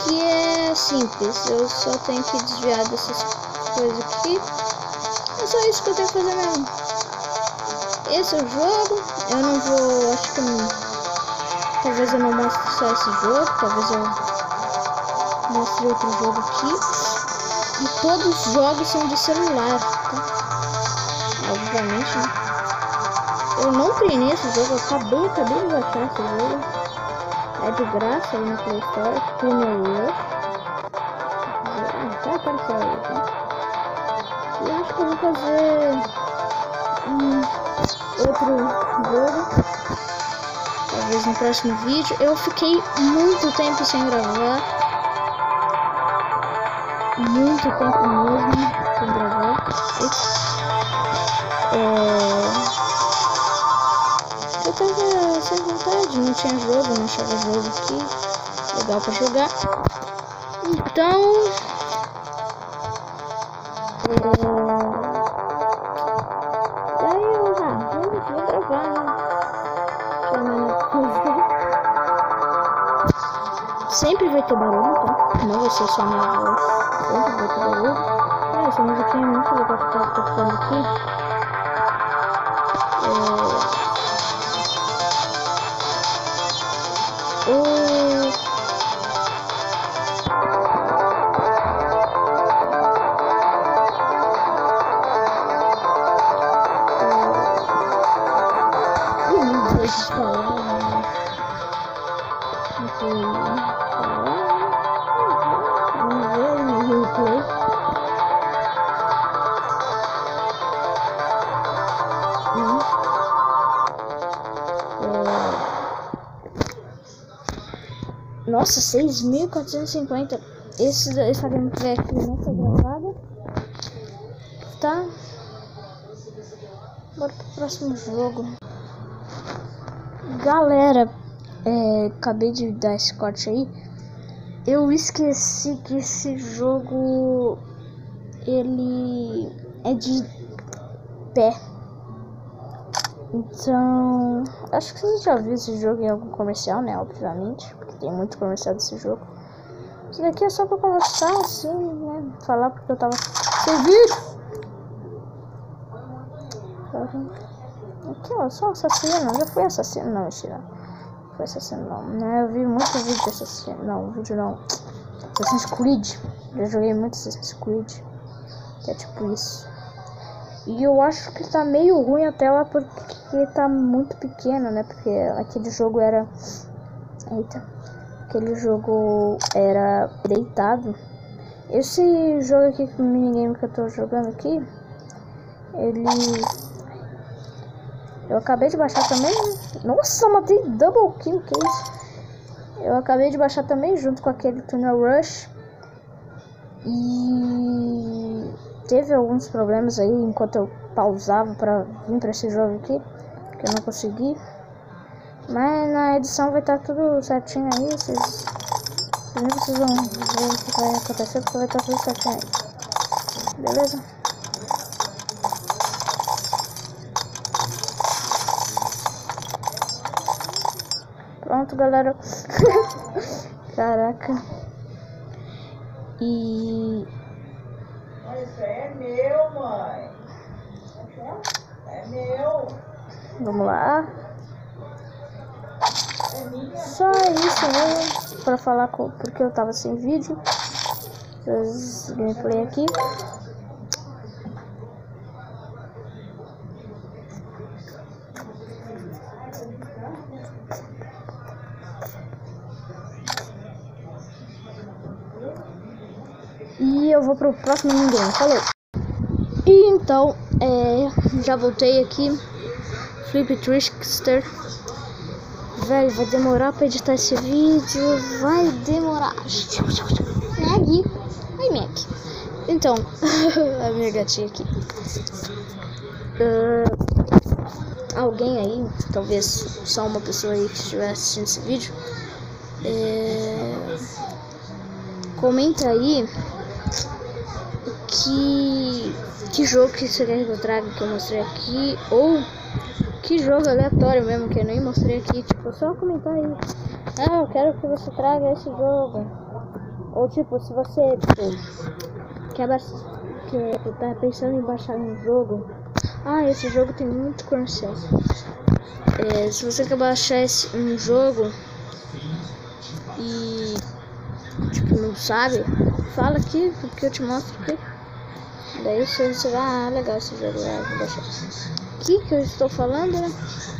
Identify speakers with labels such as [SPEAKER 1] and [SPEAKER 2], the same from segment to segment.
[SPEAKER 1] aqui é simples, eu só tenho que desviar dessas coisas aqui. É só isso que eu tenho que fazer mesmo. Esse é o jogo. Eu não vou, acho que não, talvez eu não mostre só esse jogo, talvez eu mostre outro jogo aqui. E todos os jogos são de celular, tá? Obviamente, né? Eu não treinei esse jogo, eu acabei de baixar esse jogo. É de graça aí no Play Store, Tuner Rush. Tá aparecendo aí, tá? E acho que eu vou fazer outro jogo, talvez no próximo vídeo. Eu fiquei muito tempo sem gravar, muito tempo mesmo sem gravar. Eu tava sem vontade, não tinha jogo, não achava jogo aqui legal pra jogar. Então daí eu vou gravar, né? Sempre vai ter barulho, tá? Não vai ser só minha voz, sempre vai ter barulho. Essa musiquinha é muito legal que tá tocando aqui. Nossa, 6.450. Essa gameplay aqui não foi gravada. Tá? Bora pro próximo jogo. Galera, acabei de dar esse corte aí. Eu esqueci que esse jogo ele é de pé. Então, acho que você já viu esse jogo em algum comercial, né? Obviamente, porque tem muito comercial desse jogo. Isso daqui é só pra conversar, assim, né? Falar porque eu tava sem vídeo. Aqui, ó, só assassino. Já fui assassino? Não, mentira. Não foi assassino, não. Eu vi muito vídeo de assassino. Não, vídeo não. Assassin's Creed. Já joguei muito Assassin's Creed. Que é tipo isso. E eu acho que tá meio ruim a tela porque tá muito pequeno, né? Porque aquele jogo era... Eita. Aquele jogo era deitado. Esse jogo aqui, com o minigame que eu tô jogando aqui, ele... Eu acabei de baixar também. Nossa, matei double kill, que isso? Eu acabei de baixar também junto com aquele Tuner Rush. E... teve alguns problemas aí enquanto eu pausava pra vir pra esse jogo aqui, que eu não consegui. Mas na edição vai estar tudo certinho aí. Vocês vão ver o que vai acontecer, porque vai estar tudo certinho aí. Beleza? Pronto, galera. Caraca. E...
[SPEAKER 2] Isso é meu, mãe. É meu.
[SPEAKER 1] vamos lá. Só isso mesmo pra falar porque eu tava sem vídeo. Esse gameplay aqui. E eu vou pro próximo ninguém. Falou. E então, já voltei aqui. Flip Trickster. Velho, vai demorar pra editar esse vídeo. Vai demorar. Meg. Oi, Meg. Então, a minha gatinha aqui. Alguém aí, talvez só uma pessoa aí que estiver assistindo esse vídeo, comenta aí que jogo que você quer que eu traga, que eu mostrei aqui, ou que jogo aleatório mesmo que eu nem mostrei aqui. Tipo, só comentar aí. Eu quero que você traga esse jogo. Ou tipo, se você tá pensando em baixar um jogo, esse jogo tem muito crunchyroll. Se você quer baixar um jogo e tipo não sabe, fala aqui porque eu te mostro aqui. Daí você vai, legal esse jogo, vou baixar. Aqui que eu estou falando, né?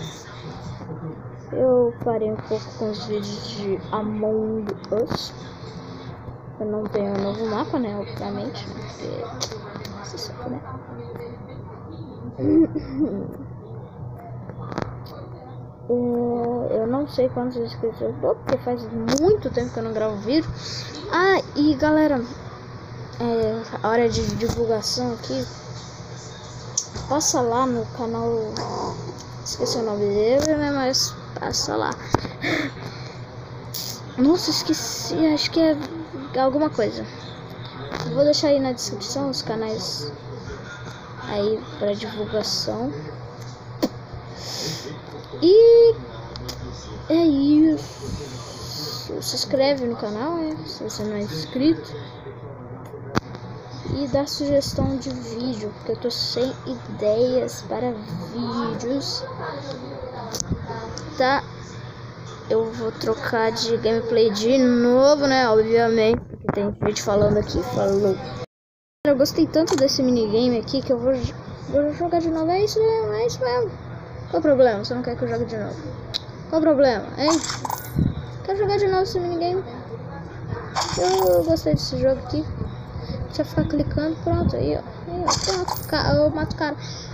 [SPEAKER 1] Eu parei um pouco com os vídeos de Among Us. Eu não tenho um novo mapa, né? Obviamente, porque você sabe, né? Eu não sei quantos inscritos eu tô, porque faz muito tempo que eu não gravo vídeo. E galera, a hora de divulgação aqui, passa lá no canal, esqueci o nome dele, né? Mas passa lá. Nossa, esqueci, acho que é alguma coisa. Vou deixar aí na descrição os canais aí para divulgação. E é isso. Se inscreve no canal, se você não é inscrito. E dá sugestão de vídeo, porque eu tô sem ideias para vídeos. Tá? Eu vou trocar de gameplay de novo, né? Obviamente, porque tem gente falando aqui. Falou. Eu gostei tanto desse minigame aqui que eu vou jogar de novo. É isso mesmo. Qual o problema? Você não quer que eu jogue de novo? Qual o problema, hein? Quero jogar de novo esse minigame. Eu gostei desse jogo aqui. Deixa eu ficar clicando, pronto. Aí, ó. Pronto. Eu mato o cara.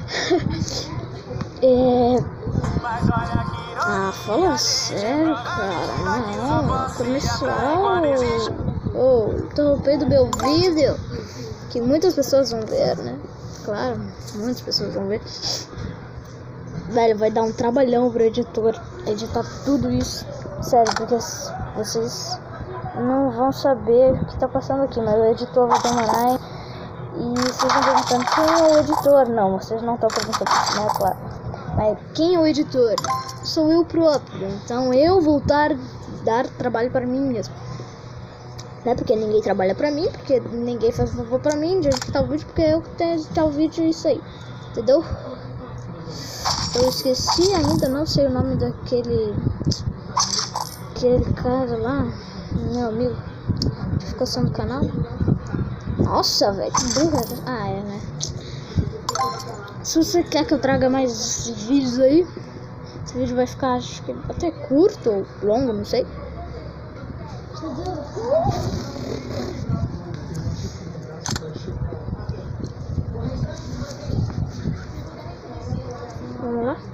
[SPEAKER 1] Fala sério, cara. Não, comercial. Interrompendo meu vídeo. Que muitas pessoas vão ver, né? Claro, muitas pessoas vão ver. Velho, vai dar um trabalhão pro editor editar tudo isso. Sério, porque vocês não vão saber o que tá passando aqui, mas o editor vai demorar. E vocês estão perguntando quem é o editor? Não, vocês não estão perguntando isso, né? Claro. Mas quem é o editor? Sou eu próprio. Então eu vou dar trabalho para mim mesmo. Não é porque ninguém trabalha pra mim, porque ninguém faz favor pra mim de editar o vídeo, porque eu que tenho que editar o vídeo e isso aí. Entendeu? Eu esqueci ainda, não sei o nome daquele cara lá, meu amigo, que ficou só no canal. Nossa, velho, que burra. Né? Se você quer que eu traga mais vídeos aí, esse vídeo vai ficar, acho que até curto ou longo, não sei. Vamos lá.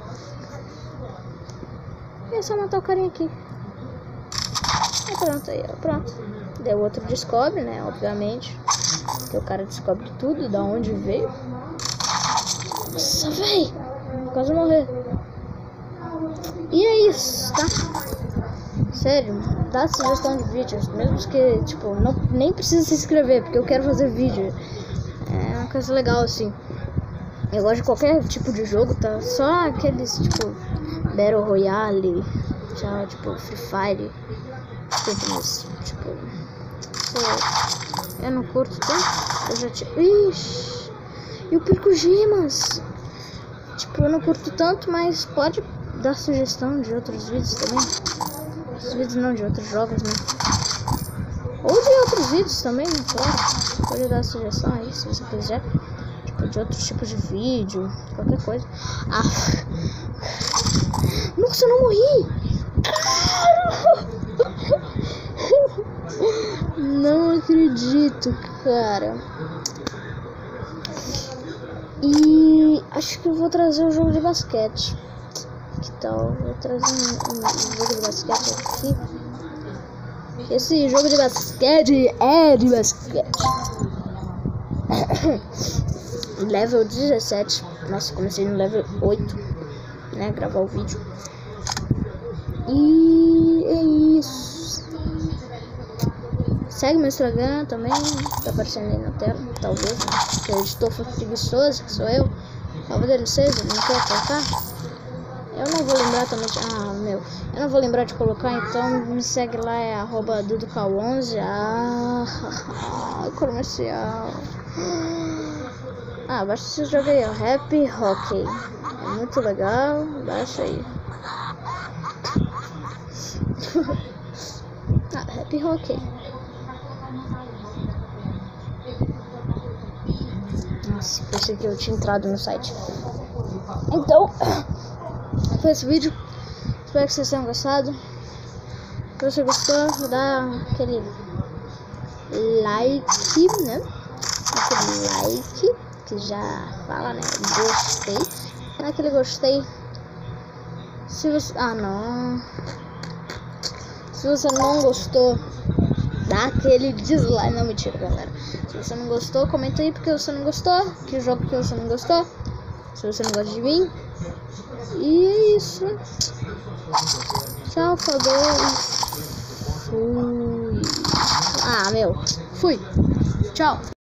[SPEAKER 1] É só matar o carinha aqui. Pronto, aí, ó. Pronto. Daí o outro descobre, né? Obviamente. Porque o cara descobre tudo, da onde veio. Nossa, véi. Quase morrer. E é isso, tá? Sério, dá sugestão de vídeos. Mesmo que, tipo, nem precisa se inscrever, porque eu quero fazer vídeo. É uma coisa legal, assim. Eu gosto de qualquer tipo de jogo, tá? Só aqueles, tipo, Battle Royale, já, tipo, Free Fire. Tipo, eu não curto tanto. Eu já tinha... Ixi, eu perco gemas. Tipo, eu não curto tanto, mas pode dar sugestão de outros vídeos também. Os vídeos não, de outros jogos, né? Ou de outros vídeos também, né? Claro. Pode dar sugestão aí, se você quiser. Tipo, de outros tipos de vídeo, qualquer coisa. Nossa, eu não morri! Não acredito, cara. E acho que eu vou trazer um jogo de basquete. Que tal? Vou trazer um jogo de basquete aqui. Esse jogo de basquete é de basquete. Level 17. Nossa, comecei no level 8, né? Gravar o vídeo. E é isso. Segue meu Instagram também, tá aparecendo aí na tela, talvez. Se o editor for preguiçoso, que sou eu, talvez ele seja, não quer colocar. Eu não vou lembrar também. Eu não vou lembrar de colocar, então me segue lá, é @duducal11. Comercial. Baixa esse jogo aí, ó. Happy Hockey. É muito legal. Baixa aí. Happy Hockey. Nossa, pensei que eu tinha entrado no site. Então, foi esse vídeo. Espero que vocês tenham gostado. Se você gostou, dá aquele like, né? Aquele like, que já fala, né? Gostei. Dá aquele gostei. Se você... Se você não gostou, dá aquele dislike. Não, mentira, galera. Se você não gostou, comenta aí porque você não gostou. Que jogo que você não gostou. Se você não gosta de mim. E é isso, né? Tchau, falou. Fui. Fui. Tchau.